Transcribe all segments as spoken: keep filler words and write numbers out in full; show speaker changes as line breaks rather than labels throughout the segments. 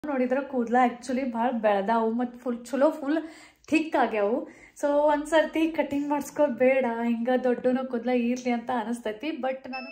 ನೋಡಿದ್ರೆ ಕೂದಲ ಆ್ಯಕ್ಚುಲಿ ಭಾಳ ಬೆಳೆದಾವು ಮತ್ತು ಫುಲ್ ಚಲೋ ಫುಲ್ ಥಿಕ್ ಆಗ್ಯಾವು. ಸೊ ಒಂದ್ಸರ್ತಿ ಕಟಿಂಗ್ ಮಾಡಿಸ್ಕೋದು ಬೇಡ, ಹಿಂಗೆ ದೊಡ್ಡನು ಕೂದಲ ಇರಲಿ ಅಂತ ಅನಿಸ್ತೈತಿ. ಬಟ್ ನಾನು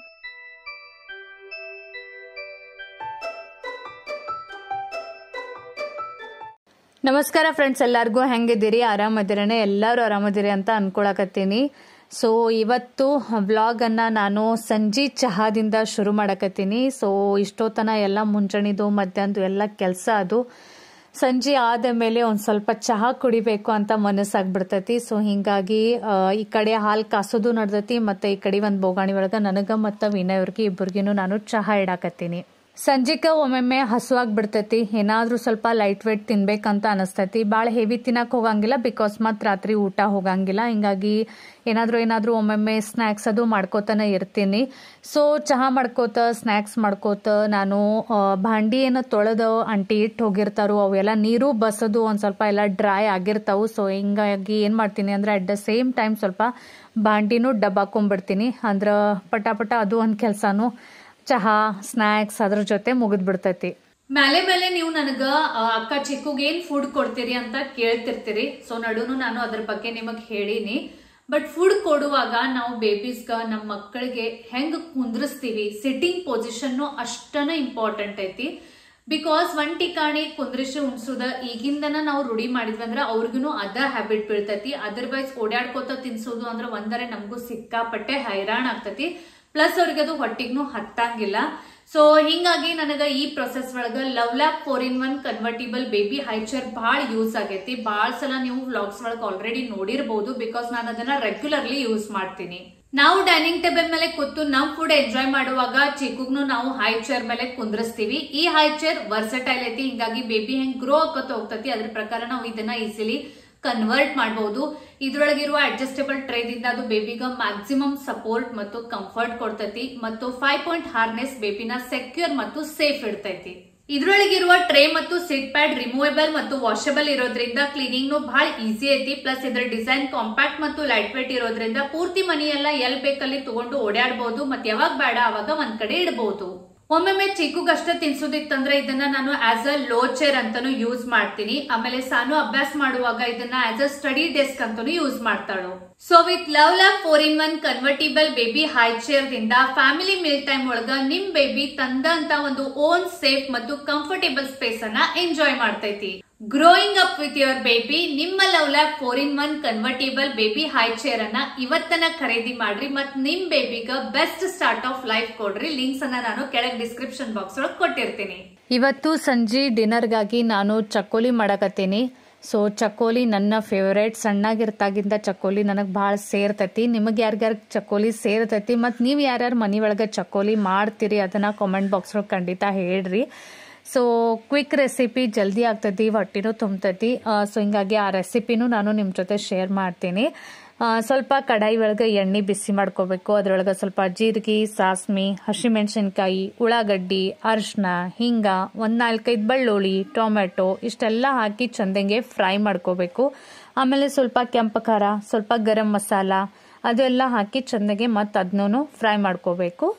ನಮಸ್ಕಾರ ಫ್ರೆಂಡ್ಸ್, ಎಲ್ಲರಿಗೂ ಹೆಂಗಿದ್ದೀರಿ? ಆರಾಮದಿರೇನೆ? ಎಲ್ಲರೂ ಆರಾಮದಿರಿ ಅಂತ ಅನ್ಕೊಳಕತ್ತೀನಿ. ಸೊ ಇವತ್ತು ವ್ಲಾಗನ್ನು ನಾನು ಸಂಜೆ ಚಹಾದಿಂದ ಶುರು ಮಾಡಕತ್ತೀನಿ. ಸೊ ಇಷ್ಟೊತ್ತನ ಎಲ್ಲ ಮುಂಜಾನಿದು ಮಧ್ಯಾಹ್ನದು ಎಲ್ಲ ಕೆಲಸ ಅದು. ಸಂಜೆ ಆದ ಮೇಲೆ ಒಂದು ಸ್ವಲ್ಪ ಚಹಾ ಕುಡಿಬೇಕು ಅಂತ ಮನಸ್ಸಾಗ್ಬಿಡ್ತೈತಿ. ಸೊ ಹಿಂಗಾಗಿ ಈ ಕಡೆ ಹಾಲು ಕಾಸೋದು ನಡ್ದೈತಿ, ಮತ್ತು ಈ ಕಡೆ ಒಂದು ಬೋಗಾಣಿ ಒಳಗೆ ನನಗೆ ಮತ್ತು ವಿನಯ್ ಅವ್ರಿಗೆ ಇಬ್ಬರಿಗೂ ನಾನು ಚಹಾ ಇಡಾಕತ್ತೀನಿ. ಸಂಜೆಗೆ ಒಮ್ಮೊಮ್ಮೆ ಹಸುವಾಗ್ಬಿಡ್ತೈತಿ, ಏನಾದರೂ ಸ್ವಲ್ಪ ಲೈಟ್ ವೇಟ್ ತಿನ್ಬೇಕಂತ ಅನಿಸ್ತೈತಿ. ಭಾಳ ಹೆವಿ ತಿನ್ನಕ್ಕೆ ಹೋಗಂಗಿಲ್ಲ, ಬಿಕಾಸ್ ಮತ್ತು ರಾತ್ರಿ ಊಟ ಹೋಗಂಗಿಲ್ಲ. ಹಿಂಗಾಗಿ ಏನಾದರೂ ಏನಾದರೂ ಒಮ್ಮೊಮ್ಮೆ ಸ್ನ್ಯಾಕ್ಸ್ ಅದು ಮಾಡ್ಕೋತಾನೆ ಇರ್ತೀನಿ. ಸೊ ಚಹಾ ಮಾಡ್ಕೋತ ಸ್ನ್ಯಾಕ್ಸ್ ಮಾಡ್ಕೋತ ನಾನು ಭಾಂಡಿ ಏನೋ ತೊಳೆದು ಅಂಟಿ ಇಟ್ಟು ಹೋಗಿರ್ತಾರೋ ಅವೆಲ್ಲ ನೀರು ಬಸೋದು ಒಂದು ಸ್ವಲ್ಪ ಎಲ್ಲ ಡ್ರೈ ಆಗಿರ್ತಾವೆ. ಸೊ ಹಿಂಗಾಗಿ ಏನು ಮಾಡ್ತೀನಿ ಅಂದರೆ ಅಟ್ ದ ಸೇಮ್ ಟೈಮ್ ಸ್ವಲ್ಪ ಭಾಂಡಿನೂ ಡಬ್ಬಾಕೊಂಡ್ಬಿಡ್ತೀನಿ. ಅಂದ್ರೆ ಪಟಾಪಟ ಅದು ಒಂದು ಕೆಲಸನೂ ಚಹಾ ಸ್ನ್ಯಾಕ್ಸ್ ಅದ್ರ ಜೊತೆ ಮುಗಿದ್ ಬಿಡ್ತೈತಿ. ಮೇಲೆ ಮೇಲೆ ನೀವು ನನಗ ಅಕ್ಕ ಚಿಕ್ಕುಗೆ ಏನ್ ಫುಡ್ ಕೊಡ್ತೀರಿ ಅಂತ ಕೇಳ್ತಿರ್ತೀರಿ. ಸೊ ನಡುನು ನಾನು ಅದ್ರ ಬಗ್ಗೆ ನಿಮಗ್ ಹೇಳಿನಿ. ಬಟ್ ಫುಡ್ ಕೊಡುವಾಗ ನಾವು ಬೇಬೀಸ್ಗ ನಮ್ಮ ಮಕ್ಕಳಿಗೆ ಹೆಂಗ್ ಕುಂದ್ರಿಸ್ತೀವಿ, ಸಿಟ್ಟಿಂಗ್ ಪೊಸಿಷನ್ ಅಷ್ಟನ ಇಂಪಾರ್ಟೆಂಟ್ ಐತಿ. ಬಿಕಾಸ್ ಒಂದ್ ಟಿಕಾಣಿ ಕುಂದ್ರಿಸಿ ಉಣ್ಸೋದ ಈಗಿಂದನ ನಾವು ರೂಢಿ ಮಾಡಿದ್ವಿ ಅಂದ್ರೆ ಅವ್ರಿಗೂ ಅದ ಹ್ಯಾಬಿಟ್ ಬೀಳ್ತೈತಿ. ಅದರ್ವೈಸ್ ಓಡಾಡ್ಕೋತ ತಿನ್ಸೋದು ಅಂದ್ರೆ ಒಂದರೆ ನಮಗೂ ಸಿಕ್ಕಾಪಟ್ಟೆ ಹೈರಾಣ ಆಗ್ತೈತಿ. ಪ್ಲಸ್ ಅವ್ರಿಗೆ ಅದು ಹೊಟ್ಟಿಗೂ ಹತ್ತಂಗಿಲ್ಲ. ಸೊ ಹಿಂಗಾಗಿ ನನಗ ಈ ಪ್ರೊಸೆಸ್ ಒಳಗ LuvLap four in one convertible baby high chair ಬಹಳ ಯೂಸ್ ಆಗೈತಿ. ಬಹಳ ಸಲ ನೀವು ವ್ಲಾಗ್ಸ್ ಒಳಗೆ ಆಲ್ರೆಡಿ ನೋಡಿರಬಹುದು, ಬಿಕಾಸ್ ನಾನು ಅದನ್ನ ರೆಗ್ಯುಲರ್ಲಿ ಯೂಸ್ ಮಾಡ್ತೀನಿ. ನಾವು ಡೈನಿಂಗ್ ಟೇಬಲ್ ಮೇಲೆ ಕೂತು ನಮ್ ಫುಡ್ ಎಂಜಾಯ್ ಮಾಡುವಾಗ ಚಿಕ್ಕುಗ್ನು ನಾವು ಹೈ ಚೇರ್ ಮೇಲೆ ಕುಂದ್ರಿಸ್ತೀವಿ. ಈ ಹೈ ಚೇರ್ ವರ್ಸಟೈಲ್ ಐತಿ, ಹಿಂಗಾಗಿ ಬೇಬಿ ಹೆಂಗ್ ಗ್ರೋ ಆಗೋತ ಹೋಗ್ತತಿ ಅದ್ರ ಪ್ರಕಾರ ನಾವು ಇದನ್ನ ಈಸಿಲಿ ಕನ್ವರ್ಟ್ ಮಾಡಬಹುದು. ಇದ್ರೊಳಗಿರುವ ಅಡ್ಜಸ್ಟೇಬಲ್ ಟ್ರೇದಿಂದ ಅದು ಬೇಬಿಗ ಮ್ಯಾಕ್ಸಿಮಮ್ ಸಪೋರ್ಟ್ ಮತ್ತು ಕಂಫರ್ಟ್ ಕೊಡ್ತೈತಿ, ಮತ್ತು ಫೈವ್ ಪಾಯಿಂಟ್ ಹಾರ್ನೆಸ್ ಬೇಬಿನ ಸೆಕ್ಯೂರ್ ಮತ್ತು ಸೇಫ್ ಇಡ್ತೈತಿ. ಇದ್ರೊಳಗಿರುವ ಟ್ರೇ ಮತ್ತು ಸಿಟ್ ಪ್ಯಾಡ್ ರಿಮೂವೇಬಲ್ ಮತ್ತು ವಾಷಬಲ್ ಇರೋದ್ರಿಂದ ಕ್ಲೀನಿಂಗ್ ಬಹಳ ಈಸಿ ಐತಿ. ಪ್ಲಸ್ ಇದ್ರ ಡಿಸೈನ್ ಕಾಂಪ್ಯಾಕ್ಟ್ ಮತ್ತು ಲೈಟ್ ವೇಟ್ ಇರೋದ್ರಿಂದ ಪೂರ್ತಿ ಮನೆಯೆಲ್ಲ ಎಲ್ ಬೇಕಲ್ಲಿ ತಗೊಂಡು ಓಡಾಡಬಹುದು, ಮತ್ತೆ ಯಾವಾಗ ಬೇಡ ಅವಾಗ ಒಂದ್ ಕಡೆ ಇಡಬಹುದು. ಒಮ್ಮೊಮ್ಮೆ ಚಿಕ್ಕುಗಷ್ಟ ತಿನ್ಸೋದಿತ್ತಂದ್ರೆ ಇದನ್ನ ನಾನು ಆಸ್ ಅ ಲೋ ಚೇರ್ ಅಂತಾನು ಯೂಸ್ ಮಾಡ್ತೀನಿ. ಆಮೇಲೆ ಸಾನು ಅಭ್ಯಾಸ ಮಾಡುವಾಗ ಇದನ್ನ ಆಸ್ ಅ ಸ್ಟಡಿ ಡೆಸ್ಕ್ ಅಂತಾನು ಯೂಸ್ ಮಾಡ್ತಾಳು. So with LuvLap four in one convertible baby high chair ದಿಂದ ಫ್ಯಾಮಿಲಿ ಮೀಲ್ ಟೈಮ್ ಒಳಗ ನಿಮ್ ಬೇಬಿ ತಂದ ಅಂತ ಒಂದು ಓನ್ ಸೇಫ್ ಮತ್ತು ಕಂಫರ್ಟೇಬಲ್ ಸ್ಪೇಸ್ ಅನ್ನ ಎಂಜಾಯ್ ಮಾಡ್ತೈತಿ. Growing up with your baby ನಿಮ್ಮ LuvLap four in one convertible baby high chair ಅನ್ನ ಇವತ್ತನ ಖರೀದಿ ಮಾಡ್ರಿ, ಮತ್ ನಿಮ್ ಬೇಬಿಗ ಬೆಸ್ಟ್ ಸ್ಟಾರ್ಟ್ ಆಫ್ ಲೈಫ್ ಕೊಡ್ರಿ. ಲಿಂಕ್ಸ್ ಅನ್ನ ನಾನು ಕೆಳಗೆ ಡಿಸ್ಕ್ರಿಪ್ಷನ್ ಬಾಕ್ಸ್ ಒಳಗೆ ಕೊಟ್ಟಿರ್ತೀನಿ. ಇವತ್ತು ಸಂಜೆ ಡಿನ್ನರ್ಗಾಗಿ ನಾನು ಚಕ್ಕೋಲಿ ಮಾಡಕತ್ತೀನಿ. ಸೊ ಚಕ್ಕೋಲಿ ನನ್ನ ಫೇವ್ರೇಟ್. ಸಣ್ಣಾಗಿರ್ತಾಗಿಂದ ಚಕ್ಕೋಲಿ ನನಗೆ ಭಾಳ ಸೇರ್ತೈತಿ. ನಿಮಗೆ ಯಾರ್ಯಾರು ಚಕ್ಕೋಲಿ ಸೇರ್ತೈತಿ ಮತ್ತು ನೀವು ಯಾರ್ಯಾರು ಮನೆ ಒಳಗೆ ಚಕ್ಕೋಲಿ ಮಾಡ್ತೀರಿ ಅದನ್ನ ಕಾಮೆಂಟ್ ಬಾಕ್ಸ್ ಒಳಗೆ ಖಂಡಿತ ಹೇಳ್ರಿ. ಸೊ ಕ್ವಿಕ್ ರೆಸಿಪಿ, ಜಲ್ದಿ ಆಗ್ತೈತಿ, ಹೊಟ್ಟಿನೂ ತುಂಬತೈತಿ. ಸೊ ಹಿಂಗಾಗಿ ಆ ರೆಸಿಪಿನೂ ನಾನು ನಿಮ್ಮ ಜೊತೆ ಶೇರ್ ಮಾಡ್ತೀನಿ. ಸ್ವಲ್ಪ ಕಡಾಯಿ ಒಳಗೆ ಎಣ್ಣೆ ಬಿಸಿ ಮಾಡ್ಕೋಬೇಕು. ಅದ್ರೊಳಗೆ ಸ್ವಲ್ಪ ಜೀರಿಗೆ, ಸಾಸ್ಮಿ, ಹಸಿಮೆಣಸಿನ್ಕಾಯಿ, ಉಳ್ಳಾಗಡ್ಡಿ, ಅರಿಶಿನ, ಹಿಂಗ, ಒಂದು ನಾಲ್ಕೈದು ಬೆಳ್ಳುಳ್ಳಿ, ಟೊಮೆಟೊ ಇಷ್ಟೆಲ್ಲ ಹಾಕಿ ಚಂದಂಗೆ ಫ್ರೈ ಮಾಡ್ಕೋಬೇಕು. ಆಮೇಲೆ ಸ್ವಲ್ಪ ಕೆಂಪು ಖಾರ, ಸ್ವಲ್ಪ ಗರಂ ಮಸಾಲ ಅದೆಲ್ಲ ಹಾಕಿ ಚಂದಗೆ ಮತ್ತು ಅದನ್ನೂ ಫ್ರೈ ಮಾಡ್ಕೋಬೇಕು.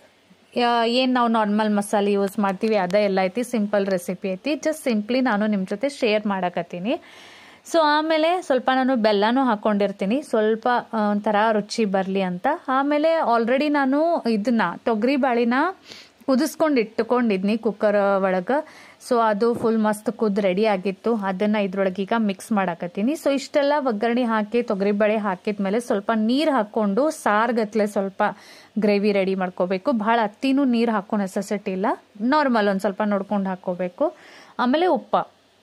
ಏನು ನಾವು ನಾರ್ಮಲ್ ಮಸಾಲೆ ಯೂಸ್ ಮಾಡ್ತೀವಿ ಅದೇ ಎಲ್ಲ ಐತಿ. ಸಿಂಪಲ್ ರೆಸಿಪಿ ಐತಿ, ಜಸ್ಟ್ ಸಿಂಪ್ಲಿ ನಾನು ನಿಮ್ಮ ಜೊತೆ ಶೇರ್ ಮಾಡಕತ್ತೀನಿ. ಸೊ ಆಮೇಲೆ ಸ್ವಲ್ಪ ನಾನು ಬೆಲ್ಲನೂ ಹಾಕೊಂಡಿರ್ತೀನಿ, ಸ್ವಲ್ಪ ಒಂಥರ ರುಚಿ ಬರಲಿ ಅಂತ. ಆಮೇಲೆ ಆಲ್ರೆಡಿ ನಾನು ಇದನ್ನ ತೊಗರಿ ಬಾಳಿನ ಕುದಿಸ್ಕೊಂಡು ಇಟ್ಟುಕೊಂಡಿದ್ನಿ ಕುಕ್ಕರ್ ಒಳಗೆ. ಸೊ ಅದು ಫುಲ್ ಮಸ್ತ್ ಕುದ್ ರೆಡಿ ಆಗಿತ್ತು. ಅದನ್ನ ಇದ್ರೊಳಗೆ ಈಗ ಮಿಕ್ಸ್ ಮಾಡಾಕತ್ತೀನಿ. ಸೊ ಇಷ್ಟೆಲ್ಲ ಒಗ್ಗರಣೆ ಹಾಕಿ ತೊಗರಿ ಬೇಳೆ ಹಾಕಿದ್ಮೇಲೆ ಸ್ವಲ್ಪ ನೀರು ಹಾಕೊಂಡು ಸಾರ್ಗತ್ಲೆ ಸ್ವಲ್ಪ ಗ್ರೇವಿ ರೆಡಿ ಮಾಡ್ಕೋಬೇಕು. ಭಾಳ ಹತ್ತಿನೂ ನೀರು ಹಾಕೋ ನೆಸೆಸಿಟಿ ಇಲ್ಲ, ನಾರ್ಮಲ್ ಒಂದು ಸ್ವಲ್ಪ ನೋಡ್ಕೊಂಡು ಹಾಕೋಬೇಕು. ಆಮೇಲೆ ಉಪ್ಪ.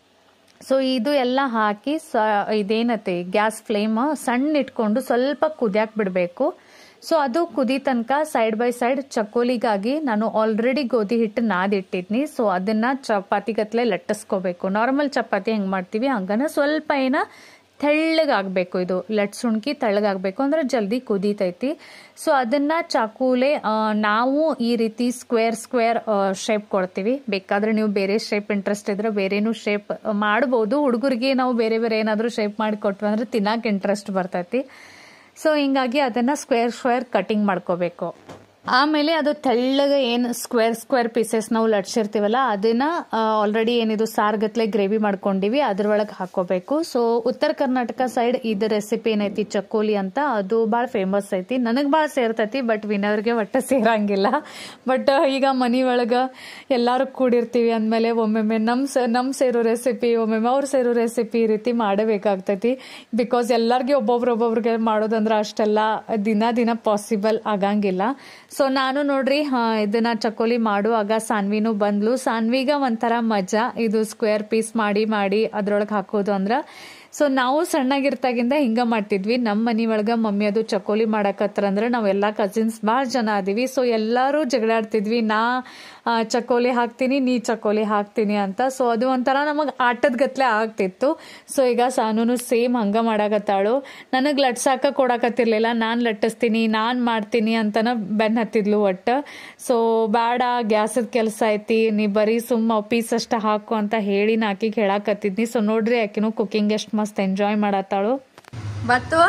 ಸೊ ಇದು ಎಲ್ಲ ಹಾಕಿ ಸ ಇದೇನತ್ತೆ ಗ್ಯಾಸ್ ಫ್ಲೇಮ್ ಸಣ್ಣ ಇಟ್ಕೊಂಡು ಸ್ವಲ್ಪ ಕುದಿಯಾಕ್ ಬಿಡಬೇಕು. ಸೊ ಅದು ಕುದಿ ತನಕ ಸೈಡ್ ಬೈ ಸೈಡ್ ಚಕ್ಕೋಲಿಗಾಗಿ ನಾನು ಆಲ್ರೆಡಿ ಗೋಧಿ ಹಿಟ್ಟು ನಾದಿಟ್ಟಿದ್ನಿ. ಸೊ ಅದನ್ನ ಚಪಾತಿಗತ್ಲೆ ಲಟ್ಟಿಸ್ಕೋಬೇಕು. ನಾರ್ಮಲ್ ಚಪಾತಿ ಹೆಂಗೆ ಮಾಡ್ತೀವಿ ಹಂಗನ ಸ್ವಲ್ಪ ಏನ ತೆಳ್ಳಗಾಗಬೇಕು. ಇದು ಲಟ್ಸುಣ್ಕಿ ತೆಳ್ಳಗಾಗಬೇಕು ಅಂದ್ರೆ ಜಲ್ದಿ ಕುದೀತೈತಿ. ಸೊ ಅದನ್ನ ಚಾಕೂಲೆ ನಾವು ಈ ರೀತಿ ಸ್ಕ್ವೇರ್ ಸ್ಕ್ವೇರ್ ಶೇಪ್ ಕೊಡ್ತೀವಿ. ಬೇಕಾದ್ರೆ ನೀವು ಬೇರೆ ಶೇಪ್ ಇಂಟ್ರೆಸ್ಟ್ ಇದ್ರೆ ಬೇರೆನೂ ಶೇಪ್ ಮಾಡ್ಬೋದು. ಹುಡುಗರಿಗೆ ನಾವು ಬೇರೆ ಬೇರೆ ಏನಾದರೂ ಶೇಪ್ ಮಾಡಿ ಕೊಟ್ವಿ ಅಂದ್ರೆ ತಿನ್ನಕ್ಕೆ ಇಂಟ್ರೆಸ್ಟ್ ಬರ್ತೈತಿ. ಸೊ ಹಿಂಗಾಗಿ ಅದನ್ನ ಸ್ಕ್ವೇರ್ ಸ್ಕ್ವೇರ್ ಕಟಿಂಗ್ ಮಾಡ್ಕೋಬೇಕು. ಆಮೇಲೆ ಅದು ತೆಳ್ಳಗೆ ಏನು ಸ್ಕ್ವೇರ್ ಸ್ಕ್ವೇರ್ ಪೀಸಸ್ ನಾವು ಲಟ್ಸಿರ್ತೀವಲ್ಲ ಅದನ್ನ ಆಲ್ರೆಡಿ ಏನಿದು ಸಾರ್ಗತ್ಲೆ ಗ್ರೇವಿ ಮಾಡ್ಕೊಂಡಿವಿ ಅದ್ರೊಳಗೆ ಹಾಕೋಬೇಕು. ಸೊ ಉತ್ತರ ಕರ್ನಾಟಕ ಸೈಡ್ ಇದು ರೆಸಿಪಿ ಏನೈತಿ ಚಕ್ಕೋಲಿ ಅಂತ ಅದು ಭಾಳ ಫೇಮಸ್ ಐತಿ. ನನಗೆ ಭಾಳ ಸೇರ್ತೈತಿ ಬಟ್ ವಿನರ್ಗೆ ಒಟ್ಟ ಸೇರಂಗಿಲ್ಲ. ಬಟ್ ಈಗ ಮನಿ ಒಳಗ ಎಲ್ಲಾರು ಕೂಡಿರ್ತೀವಿ ಅಂದ್ಮೇಲೆ ಒಮ್ಮೊಮ್ಮೆ ನಮ್ ನಮ್ ಸೇರೋ ರೆಸಿಪಿ ಒಮ್ಮೊಮ್ಮೆ ಅವ್ರು ಸೇರೋ ರೆಸಿಪಿ ಈ ರೀತಿ ಮಾಡಬೇಕಾಗ್ತೈತಿ. ಬಿಕಾಸ್ ಎಲ್ಲಾರ್ಗೆ ಒಬ್ಬೊಬ್ರು ಒಬ್ಬೊಬ್ರಿಗೆ ಮಾಡೋದಂದ್ರೆ ಅಷ್ಟೆಲ್ಲ ದಿನ ದಿನ ಪಾಸಿಬಲ್ ಆಗಂಗಿಲ್ಲ. ಸೊ ನಾನು ನೋಡ್ರಿ ಇದನ್ನ ಚಕ್ಕೋಲಿ ಮಾಡುವಾಗ ಸಾನ್ವಿನೂ ಬಂದ್ಲು. ಸಾನ್ವಿಗ ಒಂಥರ ಮಜಾ ಇದು ಸ್ಕ್ವೇರ್ ಪೀಸ್ ಮಾಡಿ ಮಾಡಿ ಅದ್ರೊಳಗೆ ಹಾಕೋದು ಅಂದ್ರ. ಸೊ ನಾವು ಸಣ್ಣಗಿರ್ತಾಗಿಂದ ಹಿಂಗ ಮಾಡ್ತಿದ್ವಿ. ನಮ್ಮ ಮನಿ ಒಳಗ ಮಮ್ಮಿ ಅದು ಚಕ್ಕೋಲಿ ಮಾಡಕತ್ರ ಅಂದ್ರೆ ನಾವೆಲ್ಲಾ ಕಸಿನ್ಸ್ ಭಾಳ ಜನ ಅದೀವಿ. ಸೊ ಎಲ್ಲಾರು ಜಗಳಾಡ್ತಿದ್ವಿ, ನಾ ಚಕ್ಕೋಲಿ ಹಾಕ್ತೀನಿ ನೀ ಚಕ್ಕೋಲಿ ಹಾಕ್ತೀನಿ ಅಂತ. ಸೊ ಅದು ಒಂಥರ ನಮಗ್ ಆಟದ ಗತ್ಲೆ ಆಗ್ತಿತ್ತು. ಸೊ ಈಗ ಸಾನೂನು ಸೇಮ್ ಹಂಗ ಮಾಡಾಕತ್ತಾಳು. ನನಗ್ ಲಟ್ಸಾಕ ಕೊಡಾಕತ್ತಿರ್ಲಿಲ್ಲ, ನಾನ್ ಲಟ್ಟಿಸ್ತೀನಿ ನಾನ್ ಮಾಡ್ತೀನಿ ಅಂತನ ಬೆನ್ ಹತ್ತಿದ್ಲು ಒಟ್ಟ. ಸೊ ಬೇಡ ಗ್ಯಾಸದ ಕೆಲಸ ಐತಿ, ನೀ ಬರೀ ಸುಮ್ಮ ಪೀಸ್ ಅಷ್ಟ ಹಾಕು ಅಂತ ಹೇಳಿ ನಾ ಆಕಿಗೆ ಹೇಳಾಕತ್ತಿದ್ನಿ. ಸೊ ನೋಡ್ರಿ ಆಕಿನೂ ಕುಕಿಂಗ್ ಎಷ್ಟ್ ಮಸ್ತ್ ಎಂಜಾಯ್ ಮಾಡತ್ತಾಳು. ಬತ್ತು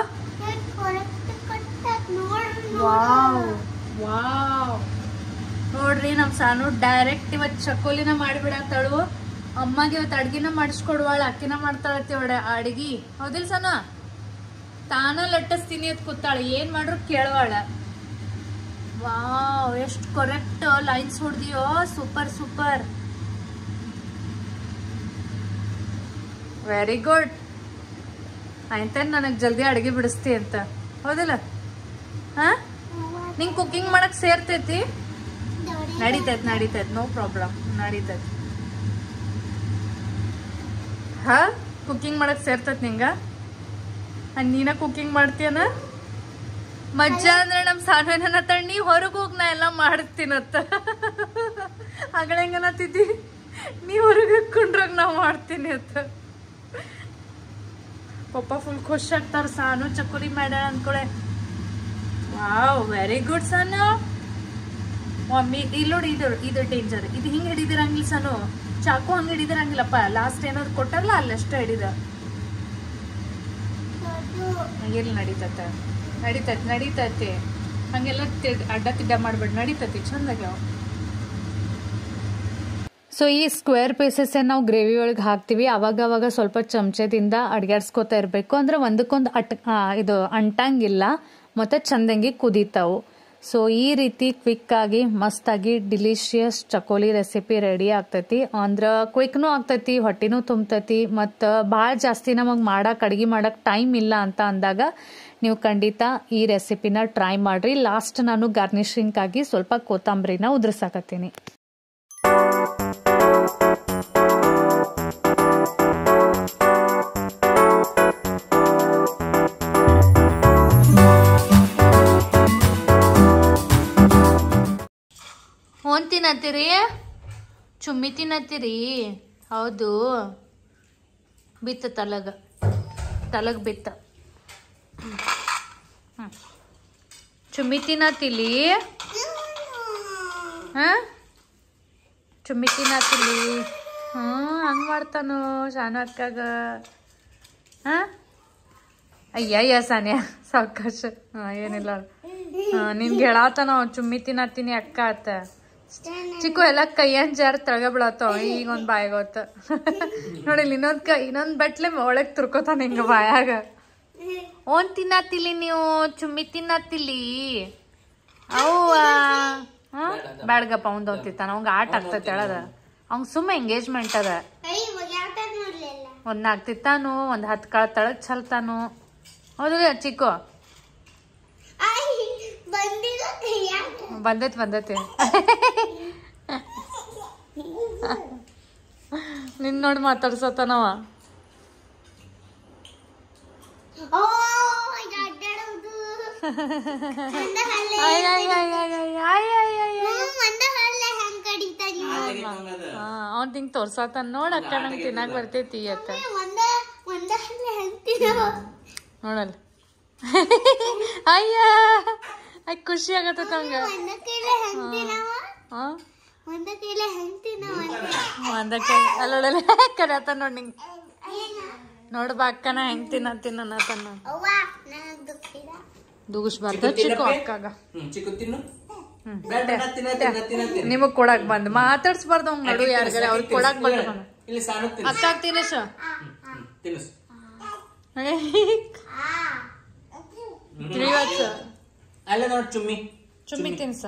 ವಾವ್ ವಾವ್ ನೋಡ್ರಿ ನಮ್ ಸಾನು ಡೈರೆಕ್ಟ್ ಇವತ್ ಚಕ್ಕೋಲಿನ ಮಾಡಿಬಿಡತ್ತಾಳು. ಅಮ್ಮಗೆ ಇವತ್ತು ಅಡ್ಗಿನ ಮಾಡಿಸ್ಕೊಡುವಾಳ, ಅಕ್ಕಿನ ಮಾಡ್ತಾಳತ್ತಿ ಒಡ ಅಡ್ಗಿ. ಹೌದಿಲ್ ಸನ? ತಾನ ಲಟ್ಟಿಸ್ತೀನಿ ಅಂತ ಕೂತಾಳ, ಏನ್ ಮಾಡ್ರು ಕೇಳುವಾಳ. ವಾವ್ ಎಷ್ಟ್ ಕರೆಕ್ಟ್ ಲೈನ್ಸ್ ಹೊಡ್ದಿಯೋ, ಸೂಪರ್ ಸೂಪರ್, ವೆರಿ ಗುಡ್. ಆಯ್ತೇನ್ ನನಗ್ ಜಲ್ದಿ ಅಡ್ಗೆ ಬಿಡಿಸ್ತಿ ಅಂತ, ಹೌದಿಲ್ಲ? ಹಾ ನಿಂಗ್ ಕುಕಿಂಗ್ ಮಾಡಕ್ ಸೇರ್ತೈತಿ? ನಡೀತೈತ್ ನಡೀತೈತ್ ನೋ ಪ್ರಾಬ್ಲಮ್, ನಡೀತೈತ್. ಹಾ ಕುಕಿಂಗ್ ಮಾಡಕ್ ಸೇರ್ತೈತ್ ನಿಂಗ? ನೀನ ಕುಕಿಂಗ್ ಮಾಡ್ತೀಯನ? ಮಜ್ಜಾ ಅಂದ್ರೆ ನಮ್ ಸಾನ್ವೇನ ತಣ್ಣಿ ಹೊರಗ್ ಹೋಗ್ ನಾ ಎಲ್ಲಾ ಮಾಡ್ತೀನತ್ತ. ಆಗಳ ಹೆಂಗನತ್ತಿದ್ದಿ, ನೀ ಹೊರಗ್ ಹಾಕೊಂಡ್ರಾಗ ನಾ ಮಾಡ್ತೀನಿ ಅಂತ. ಪಪ್ಪ ಫುಲ್ ಖುಷಿ ಆಗ್ತಾರ ಸಾನು ಚಕ್ಕೋಲಿ ಮಾಡ್ಯಾಳ ಅನ್ಕೊಳೆ. Wow very good Sanu. Mummy ಇಲ್ಲಿ ನೋಡಿ, ಇದು ಇದು ಡೇಂಜರ್, ಇದು ಹಿಂಗ್ ಹಿಡಿದಿರಂಗಿಲ್ಲ ಸಾನು, ಚಾಕು ಹಂಗ ಹಿಡಿದಿರಂಗಿಲ್ಲಪ್ಪ. ಲಾಸ್ಟ್ ಏನಾದ್ರು ಕೊಟ್ಟಾರಲ್ಲ ಅಲ್ಲಷ್ಟ ಹಿಡಿದ. ಇರ್ಲಿ ನಡೀತತ್ತ, ನಡೀತತ್ ನಡೀತತಿ, ಹಂಗೆಲ್ಲ ಅಡ್ಡ ತಿಡ್ಡ ಮಾಡ್ಬೇಡ, ನಡೀತತಿ ಚಂದಾಗ್ಯಾವ. ಸೊ ಈ ಸ್ಕ್ವೇರ್ ಪೀಸಸ್ ನಾವು ಗ್ರೇವಿ ಒಳಗೆ ಹಾಕ್ತಿವಿ. ಅವಾಗ ಅವಾಗ ಸ್ವಲ್ಪ ಚಮಚದಿಂದ ಅಡ್ಗಾಡ್ಸ್ಕೊತಾ ಇರಬೇಕು, ಅಂದ್ರೆ ಒಂದಕ್ಕೊಂದು ಅಟ್ ಇದು ಅಂಟಂಗಿಲ್ಲ ಮತ್ತೆ ಚಂದಂಗಿ ಕುದೀತಾವು. ಸೊ ಈ ರೀತಿ ಕ್ವಿಕ್ ಆಗಿ ಮಸ್ತಾಗಿ ಡಿಲಿಷಿಯಸ್ ಚಕೋಲಿ ರೆಸಿಪಿ ರೆಡಿ ಆಗ್ತೈತಿ. ಅಂದ್ರೆ ಕ್ವಿಕ್ನು ಆಗ್ತೈತಿ, ಹೊಟ್ಟಿನೂ ತುಂಬತೈತಿ, ಮತ್ತು ಭಾಳ ಜಾಸ್ತಿ ನಮಗೆ ಮಾಡಕ್ ಅಡ್ಗೆ ಮಾಡಕ್ ಟೈಮ್ ಇಲ್ಲ ಅಂತ ಅಂದಾಗ ನೀವು ಖಂಡಿತ ಈ ರೆಸಿಪಿನ ಟ್ರೈ ಮಾಡ್ರಿ. ಲಾಸ್ಟ್ ನಾನು ಗಾರ್ನಿಶಿಂಗ್ ಆಗಿ ಸ್ವಲ್ಪ ಕೊತ್ತಂಬರಿನ ಉದುರ್ಸಾಕತ್ತೀನಿ. ಓನ್ ತಿನ್ನತ್ತೀರಿ? ಚುಮ್ಮಿ ತಿನ್ನತ್ತೀರಿ? ಹೌದು, ಬಿತ್ತ ತಲಗ ತಲಗ್ ಬಿತ್ತ. ಚುಮ್ಮಿ ತಿನ್ನತ್ತಿಲಿ? ಹಾ ಚುಮ್ಮಿ ತಿನ್ನತ್ತಿಲಿ? ಹ್ಮ್ ಹಂಗ್ ಮಾಡ್ತಾನೋ ಶಾನು ಅಕ್ಕಾಗ. ಹಾ ಅಯ್ಯ ಅಯ್ಯ ಸಾನ್ಯಾ ಸಾವಕಾಶ. ಹಾ ಏನಿಲ್ಲ, ನಿನ್ಗೆ ಹೇಳಾತನ ಚುಮ್ಮಿ ತಿನ್ನತ್ತೀನಿ ಅಕ್ಕ ಆತ. ಚಿಕ್ಕು ಎಲ್ಲ ಕೈಯನ್ ಜಾರ್ ತಳಗ ಬಿಡತ್ತವ, ಈಗ ಒಂದ್ ಬಾಯಾಗೋತ ನೋಡಿಲ್ಲ, ಇನ್ನೊಂದ್ ಕೈ ಇನ್ನೊಂದ್ ಬಟ್ಲೆ ಒಳಗ್ ತುರ್ಕೋತಾನ ಹಿಂಗ ಬಾಯಾಗ. ಓನ್ ತಿನ್ನತ್ತಿಲಿ ನೀವು? ಚುಮ್ಮಿ ತಿನ್ನತ್ತಿಲಿ? ಅವ್ವ ಹ ಬ್ಯಾಡ್ಗಪ್ಪ, ಅವಂದ್ ತಿಂತಾನ, ಅವಂಗ ಆಟ ಆಗ್ತೈತಿ ಹೇಳದ. ಅವಂಗ ಸುಮ್ಮ ಎಂಗೇಜ್ಮೆಂಟ್ ಅದ. ಒಂದ್ ನಾಲ್ಕು ತಿತ್ತಾನು, ಒಂದ್ ಹತ್ ಕಾಳ ತಳಗ್ ಚಲ್ತಾನು. ಹೌದಿಲ್ಲ ಚಿಕ್ಕು? ಬಂದೈತಿ ಬಂದೈತಿ ನಿನ್ ನೋಡಿ ಮಾತಾಡ್ಸತಾನವ. ಅವನ್ ಹಿಂಗ್ ತೋರ್ಸತಾನ ನೋಡ ಅಕ್ಕ, ನಂಗೆ ತಿನ್ನಾಕ್ ಬರ್ತೈತಿ ಅತ್ತ ನೋಡಲ್ಲ. ಅಯ್ಯ ಖುಷಿ ಆಗತ್ತ ಹಂಗ. ಒಂದಕ್ಕೆ ಅಲ್ಲೊಡಲ್ಲ ಕರೆಯತ್ತ ನೋಡ್ ನಿಂಗ. ನೋಡ್ ಬಾ ಅಕ್ಕನ ಹೆಂಗ್ ತಿನ್ನ ತಿನ್ನತನ. ದುಗಿಸ್ಬಾರ್ದ ಚಿಕ್ಕು ಅಕ್ಕಾಗ. ನಿಮಗ್ ಕೊಡಕ್ ಬಂದ್ ಮಾತಾಡ್ಸ್ಬಾರ್ದು ಅವ್ನ ನಡು ಯಾರಿಗಾರ ಅವ್ರ ಕೊಡಕ್ ಬಂದ ಅಕ್ಕ ತಿನ್ನಿಸ
ಅಲ್ಲ ನೋಡಿ ಚುಮ್ಮಿ
ಚುಮ್ಮಿ ತಿನ್ಸ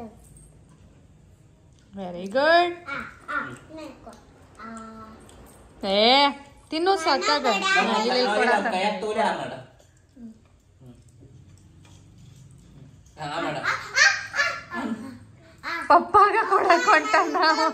ವೆರಿ ಗುಡ್ ಏ ತಿನ್ನು ಸಾಕಾಗ ಪಪ್ಪಾಗ ಕೊಡಕ್ ಹೊಂಟಾನ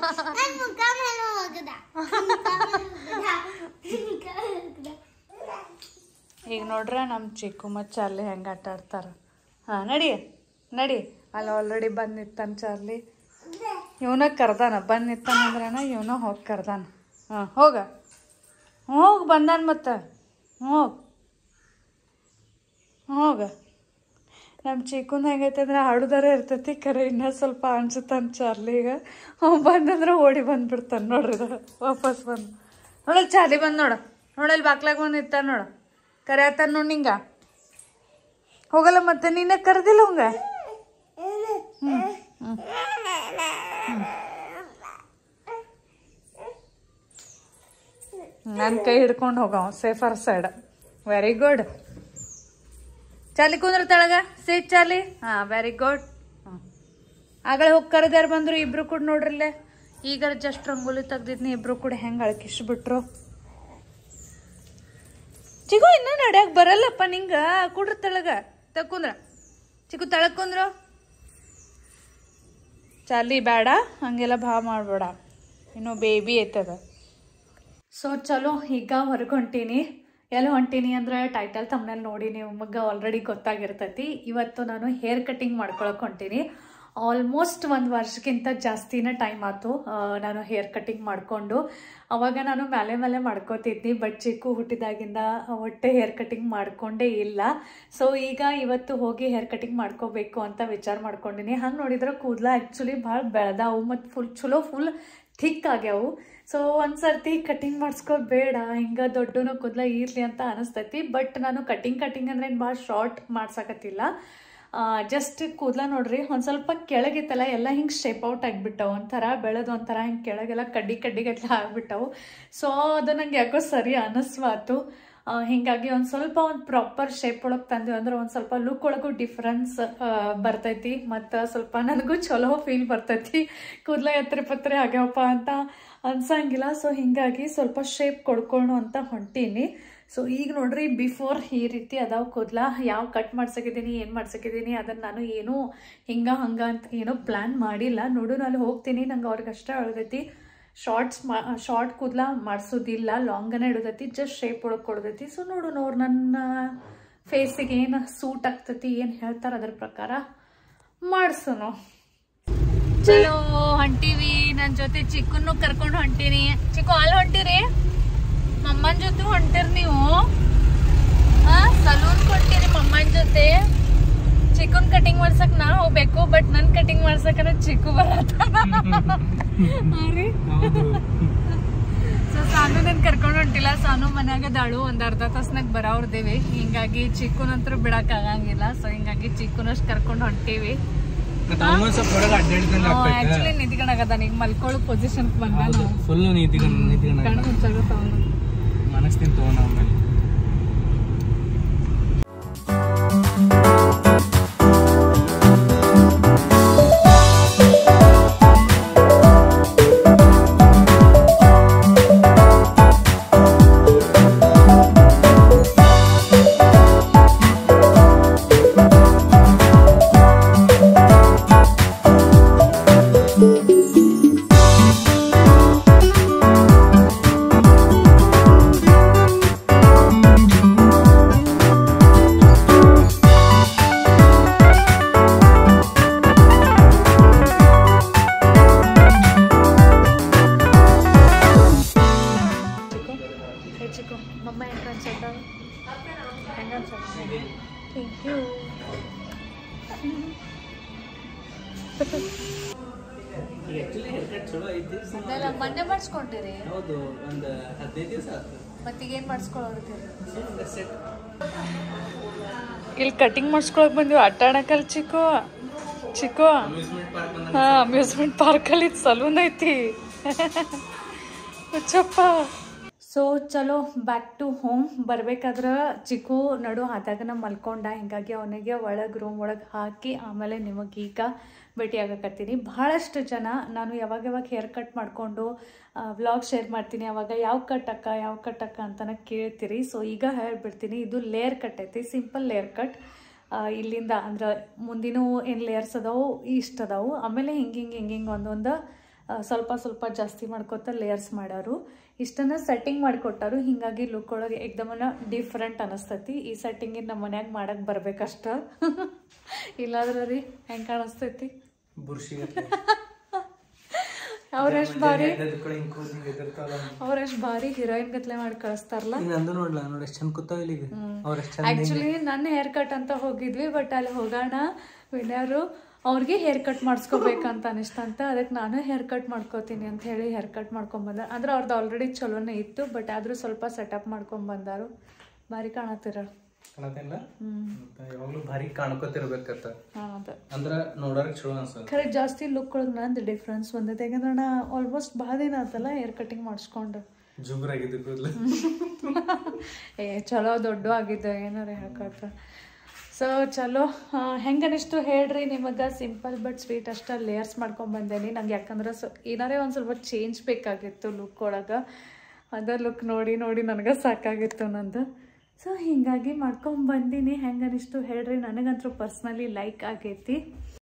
ಈಗ ನೋಡ್ರ ನಮ್ ಚಿಕ್ಕು ಮತ್ ಚಾರ್ಲಿ ಹೆಂಗ ಆಟ ಆಡ್ತಾರ ಹಾ ನಡಿ ನಡಿ ಅಲ್ಲಿ ಆಲ್ರೆಡಿ ಬಂದ್ ನಿತ್ತಾನ ಚಾರ್ಲಿ ಇವನ ಕರ್ದಾನ ಬಂದ್ ನಿತ್ತಾನ ಅಂದ್ರನ ಇವನ ಹೋಗಿ ಕರ್ದಾನ ಹಾ ಹೋಗ ಹೋಗ್ ಬಂದಾನ ಮತ್ತ ಹೋಗ್ ಹೋಗ ನಮ್ಮ ಚಿಕ್ಕುನ್ ಹೆಂಗೈತೆ ಅಂದ್ರೆ ಹಾಡುದಾರ ಇರ್ತೈತಿ ಕರೆ ಇನ್ನೂ ಸ್ವಲ್ಪ ಅನ್ಸುತ್ತಾನ ಚಾರ್ಲಿಗ ಅವ್ ಬಂದಂದ್ರೆ ಓಡಿ ಬಂದ್ಬಿಡ್ತಾನೆ ನೋಡ್ರಿ ವಾಪಸ್ ಬಂದು ನೋಡಲ್ ಚಾರ್ಲಿ ಬಂದು ನೋಡು ನೋಡಲ್ಲಿ ಬಾಕ್ಲಾಗ ಬಂದು ನಿಂತಾನ ನೋಡು ಕರೆ ಆತಾನ ನೋಡಿ ನಿಂಗ ಹೋಗಲ್ಲ ಮತ್ತೆ ನಿನ್ನ ಕರೆದಿಲ್ಲ ಅವಂಗ ಹ್ಞೂ ಹ್ಞೂ ನನ್ನ ಕೈ ಹಿಡ್ಕೊಂಡು ಹೋಗವ ಸೇಫರ್ ಸೈಡ್ ವೆರಿ ಗುಡ್ ಚಾಲಿ ಕುಂದ್ರ ತಳಗ ಸೀಟ್ ಚಾಲಿ ಹಾ ವೆರಿ ಗುಡ್ ಹ್ಞೂ ಆಗಲೇ ಹೋಗಿ ಕರೆದು ಯಾರು ಬಂದರು ಇಬ್ರು ಕೂಡ ನೋಡ್ರಿಲ್ಲೇ ಈಗ ಜಸ್ಟ್ ರಂಗೋಲಿ ತೆಗ್ದಿದ್ನಿ ಇಬ್ರು ಕೂಡ ಹೆಂಗೆ ಅಳಕಿಸ್ಬಿಟ್ರು ಚಿಗು ಇನ್ನ ನಡ್ಯಾಕ ಬರಲ್ಲಪ್ಪ ನಿಂಗ ಕುಡ್ರ ತಳಗ ತಕ್ಕೊಂದ್ರ ಚಿಗು ತಳಗ್ ಕುಂದ್ರು ಚಾಲಿ ಬೇಡ ಹಂಗೆಲ್ಲ ಭಾವ ಮಾಡ್ಬೇಡ ಇನ್ನು ಬೇಬಿ ಐತದ ಸೊ ಚಲೋ ಈಗ ಹೊರಗೆ ಹೊಂಟೀನಿ ಎಲ್ಲಿ ಹೊಂಟೀನಿ ಅಂದ್ರೆ ಟೈಟಲ್ ತಮ್ಮನಲ್ಲಿ ನೋಡಿ ನಿಮಗೆ ಆಲ್ರೆಡಿ ಗೊತ್ತಾಗಿರ್ತೈತಿ ಇವತ್ತು ನಾನು ಹೇರ್ ಕಟಿಂಗ್ ಮಾಡ್ಕೊಳಕ್ಕೆ ಹೊಂಟೀನಿ ಆಲ್ಮೋಸ್ಟ್ ಒಂದು ವರ್ಷಕ್ಕಿಂತ ಜಾಸ್ತಿನೇ ಟೈಮ್ ಆಯ್ತು ನಾನು ಹೇರ್ ಕಟಿಂಗ್ ಮಾಡಿಕೊಂಡು ಅವಾಗ ನಾನು ಮೇಲೆ ಮೇಲೆ ಮಾಡ್ಕೋತಿದ್ನಿ ಬಟ್ ಚಿಕ್ಕು ಹುಟ್ಟಿದಾಗಿಂದ ಒಟ್ಟೆ ಹೇರ್ ಕಟಿಂಗ್ ಮಾಡ್ಕೊಂಡೇ ಇಲ್ಲ ಸೊ ಈಗ ಇವತ್ತು ಹೋಗಿ ಹೇರ್ ಕಟಿಂಗ್ ಮಾಡ್ಕೋಬೇಕು ಅಂತ ವಿಚಾರ ಮಾಡ್ಕೊಂಡಿನಿ ಹಂಗೆ ನೋಡಿದ್ರೆ ಕೂದಲ ಆ್ಯಕ್ಚುಲಿ ಭಾಳ ಬೆಳೆದಾವು ಮತ್ತು ಫುಲ್ ಚಲೋ ಫುಲ್ ಥಿಕ್ ಆಗ್ಯಾವು ಸೊ ಒಂದು ಸರ್ತಿ ಕಟಿಂಗ್ ಮಾಡಿಸ್ಕೋದು ಬೇಡ ಹಿಂಗೆ ದೊಡ್ಡನು ಕೂದಲ ಇರಲಿ ಅಂತ ಅನಿಸ್ತೈತಿ ಬಟ್ ನಾನು ಕಟಿಂಗ್ ಕಟಿಂಗ್ ಅಂದ್ರೆ ಏನು ಭಾಳ ಶಾರ್ಟ್ ಮಾಡ್ಸಕತ್ತಿಲ್ಲ ಜಸ್ಟ್ ಕೂದಲ ನೋಡ್ರಿ ಒಂದು ಸ್ವಲ್ಪ ಕೆಳಗಿತ್ತಲ್ಲ ಎಲ್ಲ ಹಿಂಗೆ ಶೇಪ್ ಔಟ್ ಆಗಿಬಿಟ್ಟವು ಒಂಥರ ಬೆಳೆದು ಒಂಥರ ಹಿಂಗೆ ಕೆಳಗೆಲ್ಲ ಕಡ್ಡಿ ಕಡ್ಡಿಗೆಲ್ಲ ಆಗಿಬಿಟ್ಟವು ಸೊ ಅದು ನಂಗೆ ಯಾಕೋ ಸರಿ ಅನ್ನಿಸ್ವಾತು ಹೀಗಾಗಿ ಒಂದು ಸ್ವಲ್ಪ ಒಂದು ಪ್ರಾಪರ್ ಶೇಪ್ ಒಳಗೆ ತಂದೆವು ಅಂದ್ರೆ ಒಂದು ಸ್ವಲ್ಪ ಲುಕ್ ಒಳಗೂ ಡಿಫ್ರೆನ್ಸ್ ಬರ್ತೈತಿ ಮತ್ತು ಸ್ವಲ್ಪ ನನಗೂ ಚಲೋ ಫೀಲ್ ಬರ್ತೈತಿ ಕೂದಲ ಎತ್ತರ ಪತ್ರೆ ಆಗ್ಯಾವಪ್ಪ ಅಂತ ಅನ್ಸಂಗಿಲ್ಲ ಸೊ ಹೀಗಾಗಿ ಸ್ವಲ್ಪ ಶೇಪ್ ಕೊಡ್ಕೊಂಡು ಅಂತ ಹೊಂಟೀನಿ ಸೊ ಈಗ ನೋಡ್ರಿ ಬಿಫೋರ್ ಈ ರೀತಿ ಅದಾವ ಕೂದಲ ಯಾವ ಕಟ್ ಮಾಡ್ಸಕಿದ್ದೀನಿ ಏನು ಮಾಡ್ಸಕಿದ್ದೀನಿ ಅದನ್ನು ನಾನು ಏನೂ ಹಿಂಗ ಹಂಗ ಅಂತ ಏನೂ ಪ್ಲ್ಯಾನ್ ಮಾಡಿಲ್ಲ ನೋಡು ನಾನು ಹೋಗ್ತೀನಿ ನಂಗೆ ಅವ್ರಿಗೆ ಅಷ್ಟೇ ಹೇಳ್ದೈತಿ ಶಾರ್ಟ್ಸ್ ಮಾ ಶಾರ್ಟ್ ಕೂದಲ ಮಾಡಿಸೋದಿಲ್ಲ ಲಾಂಗನೇ ಇಡೋದೈತಿ ಜಸ್ಟ್ ಶೇಪ್ ಒಳಗೆ ಕೊಡೋದೈತಿ ಸೊ ನೋಡು ನೋಡು ನನ್ನ ಫೇಸಿಗೆ ಏನು ಸೂಟ್ ಆಗ್ತೈತಿ ಏನು ಹೇಳ್ತಾರೆ ಅದ್ರ ಪ್ರಕಾರ ಮಾಡಿಸೋನು ಚಲೋ ಹೊಂಟೀವಿ ನನ್ನ ಜೊತೆ ಚಿಕ್ಕನ್ನು ಕರ್ಕೊಂಡು ಹೊಂಟೀನಿ ಚಿಕ್ಕು ಅಲ್ಲಿ ಹೊಂಟಿರಿ ಮಮ್ಮನ ಜೊತೆ ಹೊಂಟಿರಿ ನೀವು ಸಲೂನ್ ಹೊಂಟಿರಿ ಮಮ್ಮನ ಜೊತೆ ಚಿಕ್ಕನ್ ಕಟಿಂಗ್ ಮಾಡ್ಸಕ್ ನಾ ಹೋಗ್ಬೇಕು ಬಟ್ ನನ್ ಕಟಿಂಗ್ ಮಾಡ್ಸಕನ ಚಿಕ್ಕು ಬರತ್ತ ಸೊ ಸಾನು ನನ್ ಕರ್ಕೊಂಡು ಹೊಂಟಿಲ್ಲ ಸಾನು ಮನ್ಯಾಗ ದಾಳು ಒಂದ್ ಅರ್ಧ ತಾಸ್ನಾಗ ಬರೋರ್ದೇವಿ ಹಿಂಗಾಗಿ ಚಿಕ್ಕನಂತರೂ ಬಿಡಕ್ ಆಗಂಗಿಲ್ಲ ಸೊ ಹಿಂಗಾಗಿ ಚಿಕ್ಕನಷ್ಟು ಕರ್ಕೊಂಡು ಹೊಂಟೀವಿ ಆಕ್ಚುಲಿ ನಿಂತ್ಕೊಂಡಾಗದ ಈಗ ಮಲ್ಕೊಳ್ಳೋ ಪೊಸಿಷನ್ ಬಂದ
ಫುಲ್ ಮನಸ್ಸಿನ ತಗೋಣ ಆಮೇಲೆ
ಮೊನ್ನೆ ಮಾಡಿಸ್ಕೊಂಡಿರಿ
ಹೌದು ಒಂದು ಹದಿನೈದು ದಿವಸ ಆಯ್ತು
ಮತ್ತೀಗೇನು ಮಾಡಿಸ್ಕೊಳ್ಳೋರ್ತೀರಿ ಇಲ್ಲಿ ಕಟಿಂಗ್ ಮಾಡಿಸ್ಕೊಳಕ್ ಬಂದಿವಿ ಆಟ ಆಡಕಲ್ ಚಿಕ್ಕು ಚಿಕ್ಕು
ಅಮ್ಯೂಸ್ಮೆಂಟ್ ಪಾರ್ಕ್ ಬಂದ
ಹಾ ಅಮ್ಯೂಸ್ಮೆಂಟ್ ಪಾರ್ಕಲ್ಲಿ ಸಲೂನ್ ಐತಿ ಹುಚ್ಚಪ್ಪ. ಸೊ ಚಲೋ ಬ್ಯಾಕ್ ಟು ಹೋಮ್. ಬರ್ಬೇಕಾದ್ರೆ ಚಿಕ್ಕು ನಡು ಆದಾಗನ ಮಲ್ಕೊಂಡ, ಹಿಂಗಾಗಿ ಅವನಿಗೆ ಒಳಗೆ ರೂಮ್ ಒಳಗೆ ಹಾಕಿ ಆಮೇಲೆ ನಿಮಗೆ ಈಗ ಭೇಟಿ ಆಗಕತ್ತೀನಿ. ಭಾಳಷ್ಟು ಜನ ನಾನು ಯಾವಾಗ ಯಾವಾಗ ಹೇರ್ ಕಟ್ ಮಾಡಿಕೊಂಡು ವ್ಲಾಗ್ ಶೇರ್ ಮಾಡ್ತೀನಿ ಅವಾಗ ಯಾವ ಕಟ್ ಅಕ್ಕ ಯಾವ ಕಟ್ ಅಕ್ಕ ಅಂತನ ಕೇಳ್ತೀರಿ. ಸೊ ಈಗ ಹೇಳ್ಬಿಡ್ತೀನಿ, ಇದು ಲೇಯರ್ ಕಟ್ ಐತಿ, ಸಿಂಪಲ್ ಲೇಯರ್ ಕಟ್. ಇಲ್ಲಿಂದ ಅಂದ್ರೆ ಮುಂದಿನ ಏನು ಲೇಯರ್ಸ್ ಅದಾವು ಇಷ್ಟು ಅದಾವು, ಆಮೇಲೆ ಹಿಂಗೆ ಹಿಂಗೆ ಹಿಂಗೆ ಹಿಂಗೆ ಒಂದೊಂದು ಸ್ವಲ್ಪ ಸ್ವಲ್ಪ ಜಾಸ್ತಿ ಮಾಡ್ಕೊತ ಲೇಯರ್ಸ್ ಮಾಡೋರು. ಇಷ್ಟನ್ನು ಸೆಟ್ಟಿಂಗ್ ಮಾಡಿಕೊಟ್ಟಾರು, ಹಿಂಗಾಗಿ ಲುಕ್ ಒಳಗೆ ಏಕ್ದಮನ ಡಿಫ್ರೆಂಟ್ ಅನಿಸ್ತೈತಿ. ಈ ಸೆಟ್ಟಿಂಗಿನ ನಮ್ಮ ಮನ್ಯಾಗ ಮಾಡಕ್ಕೆ ಬರ್ಬೇಕಷ್ಟ, ಇಲ್ಲಾದ್ರೆ ರೀ ಹೆಂಗೆ ಕಾಣಿಸ್ತೈತಿ
ಬುರ್ಷಿ
ಅವ್ರೆಷ್ಟು ಭಾರಿ ಅವ್ರೆಷ್ಟು ಭಾರಿ ಹೀರೋಯಿನ್ ಗತ್ಲೆ ಮಾಡಿ ಕಳಿಸ್ತಾರಲ್ಲ.
ನಂದು ನೋಡ್ಲಾ ನೋಡಿ ಎಷ್ಟು ಚಂದ ಕೂತಾವ ಇಲ್ಲಿಗೆ.
ಆಕ್ಚುಲಿ ನನ್ನ ಹೇರ್ ಕಟ್ ಅಂತ ಹೋಗಿದ್ವಿ, ಬಟ್ ಅಲ್ಲಿ ಹೋಗೋಣ ವಿನರು ಅವ್ರಿಗೆ ಹೇರ್ ಕಟ್ ಮಾಡಿಸ್ಕೋಬೇಕಂತ ಅನಿಸ್ತಂತ, ಅದಕ್ಕೆ ನಾನು ಹೇರ್ ಕಟ್ ಮಾಡ್ಕೋತೀನಿ ಅಂತ ಹೇಳಿ ಹೇರ್ ಕಟ್ ಮಾಡ್ಕೊಂಬಂದ. ಅಂದ್ರೆ ಅವ್ರದ್ದು ಆಲ್ರೆಡಿ ಚಲೋನೇ ಇತ್ತು, ಬಟ್ ಆದರೂ ಸ್ವಲ್ಪ ಸೆಟಪ್ ಮಾಡ್ಕೊಂಬಂದಾರು. ಭಾರಿ ಕಾಣತ್ತಿರ
ಕಾಣತಿಲ್ಲ, ಯಾವಾಗ್ಲೂ ಭಾರಿ ಕಾಣ್ಕೋತಿರ್ಬೇಕತ್ತ,
ಹೌದು
ಅಂದ್ರ ನೋಡೋರ್ ಚಲೋ ಅನ್ಸಲ್ಲ.
ಖರೆ ಜಾಸ್ತಿ ಲುಕ್ ಒಳಗೆ ನಂದು ಡಿಫ್ರೆನ್ಸ್ ಬಂದೈತೆ, ಯಾಕಂದ್ರೆ ನಾ ಆಲ್ಮೋಸ್ಟ್ ಭಾಳ ದಿನ ಆತಲ್ಲ ಹೇರ್ ಕಟಿಂಗ್ ಮಾಡಿಸ್ಕೊಂಡು.
ಜುಬ್ರಾಗಿದ್ದು ಕೂದಲು
ಏ ಚಲೋ ದೊಡ್ಡ ಆಗಿದ್ದೆ ಏನಾರ ಹೇಳ್ಕೊತ. ಸೊ ಚಲೋ ಹೆಂಗನಿಷ್ಟು ಹೇಳ್ರಿ ನಿಮಗೆ. ಸಿಂಪಲ್ ಬಟ್ ಸ್ವೀಟ್ ಅಷ್ಟ ಲೇಯರ್ಸ್ ಮಾಡ್ಕೊಂಬಂದೇನಿ ನಂಗೆ, ಯಾಕಂದ್ರೆ ಸೊ ಏನಾರೇ ಒಂದು ಸ್ವಲ್ಪ ಚೇಂಜ್ ಬೇಕಾಗಿತ್ತು ಲುಕ್ ಒಳಗೆ. ಅದ ಲುಕ್ ನೋಡಿ ನೋಡಿ ನನಗೆ ಸಾಕಾಗಿತ್ತು ನಂದು. ಸೊ ಹೀಗಾಗಿ ಮಾಡ್ಕೊಂಬಂದಿನಿ. ಹೆಂಗನಿಷ್ಟು ಹೇಳ್ರಿ, ನನಗಂತೂ ಪರ್ಸ್ನಲಿ ಲೈಕ್ ಆಗೈತಿ.